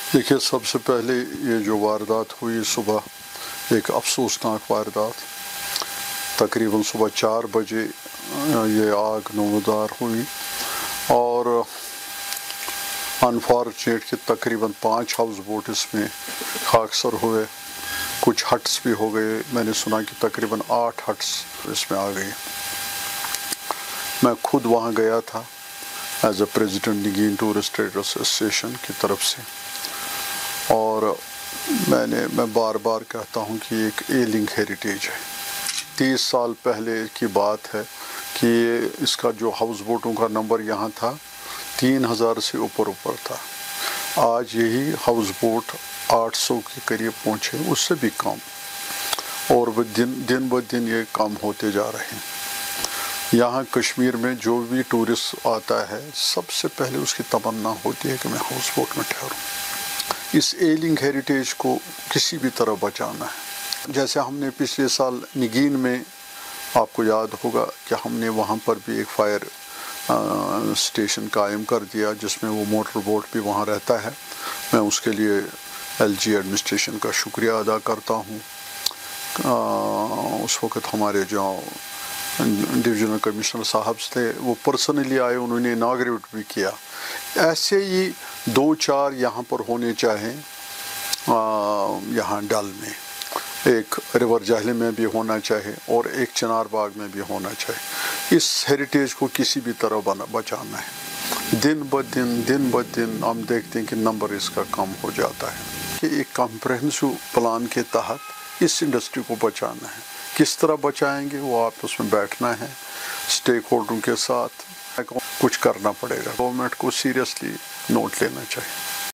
دیکھیے، سب سے پہلے یہ جو واردات ہوئی صبح، ایک افسوسناک واردات، تقریباً صبح 4 بجے یہ آگ نمودار ہوئی، اور انفارچونیٹ کہ تقریباً 5 ہاؤس بوٹ اس میں خاکسار ہوئے، کچھ ہٹس بھی ہو گئے، میں نے سنا کہ تقریباً 8 ہٹس اس میں آ گئی۔ میں خود وہاں گیا تھا as a president Nageen tourist traders association کی طرف سے، اور میں بار بار کہتا ہوں کہ ایک ایلنگ ہیریٹیج ہے۔ 30 سال پہلے کی بات ہے کہ اس کا جو ہاؤس بوٹوں کا نمبر یہاں تھا 3000 سے اوپر تھا۔ آج یہی ہاؤس بوٹ 800 کے قریب پہنچے، اس سے بھی کم، اور وہ دن بہ دن یہ کم ہوتے جا رہے ہیں۔ یہاں کشمیر میں جو بھی ٹورسٹ آتا ہے، سب سے پہلے اس کی تمنا ہوتی ہے کہ میں ہاؤس بوٹ میں ٹھہروں۔ اس ایلنگ ہیریٹیج کو کسی بھی طرح بچانا ہے۔ جیسے ہم نے پچھلے سال نگین میں، آپ کو یاد ہوگا کہ ہم نے وہاں پر بھی ایک فائر اسٹیشن قائم کر دیا، جس میں وہ موٹر بوٹ بھی وہاں رہتا ہے۔ میں اس کے لیے ایل جی ایڈمنسٹریشن کا شکریہ ادا کرتا ہوں۔ اس وقت ہمارے جو ڈویژنل کمشنر صاحب تھے، وہ پرسنلی آئے، انہوں نے اناگریٹ بھی کیا۔ ایسے ہی 2-4 یہاں پر ہونے چاہیں، یہاں ڈل میں ایک ریور جہلم میں بھی ہونا چاہے، اور ایک چنار باغ میں بھی ہونا چاہے۔ اس ہیریٹیج کو کسی بھی طرح بچانا ہے۔ دن بہ دن ہم دیکھتے ہیں کہ نمبر اس کا کم ہو جاتا ہے۔ کہ ایک کمپریہنسو پلان کے تحت اس انڈسٹری کو بچانا ہے۔ کس طرح بچائیں گے، وہ آپ اس میں بیٹھنا ہے، اسٹیک ہولڈروں کے ساتھ کچھ کرنا پڑے گا۔ گورنمنٹ کو سیریسلی نوٹ لینا چاہیے۔